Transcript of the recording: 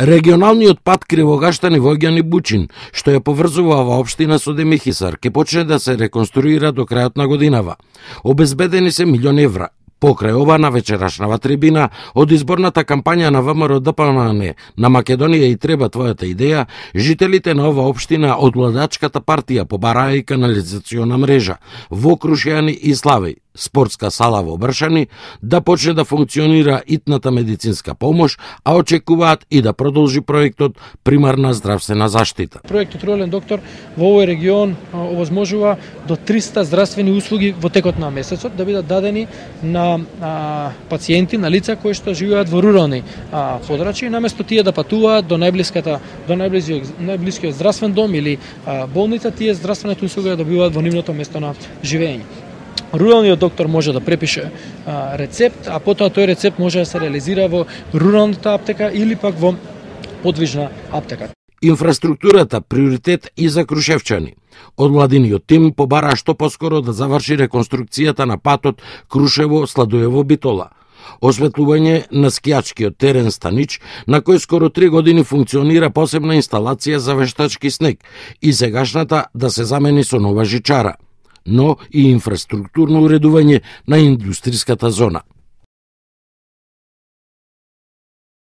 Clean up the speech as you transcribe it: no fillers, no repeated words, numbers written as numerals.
Регионалниот пат Кривогаштани Воѓани Бучин, што ја поврзува ова општина со Демихисар, ќе почне да се реконструира до крајот на годинава. Обезбедени се милиони евра. Покрај ова на вечерашнава трибина од изборната кампања на ВМРО ДПМН на Македонија и треба твојата идеја, жителите на ова општина од владачката партија побараа и канализациона мрежа во Крушјани и Славеј, спортска сала во Бршани, да почне да функционира итната медицинска помош, а очекуваат и да продолжи проектот примарна здравствена заштита. Проектот Рурален доктор во овој регион овозможува до 300 здравствени услуги во текот на месецот да бидат дадени на пациенти, на лица кои што живеат во рурални подрачја, наместо тие да патуваат до најблискиот здравствен дом или болница, тие здравствените услуги да добиваат во нивното место на живење. Руралниот доктор може да препише рецепт, а потоа тој рецепт може да се реализира во руралната аптека или пак во подвижна аптека. Инфраструктурата приоритет и за крушевчани. Од владиниот тим побараа што поскоро да заврши реконструкцијата на патот Крушево-Сладуево-Битола. Осветлување на скијачкиот терен Станич, на кој скоро 3 години функционира посебна инсталација за вештачки снег и сегашната да се замени со нова жичара, но и инфраструктурно уредување на индустријската зона.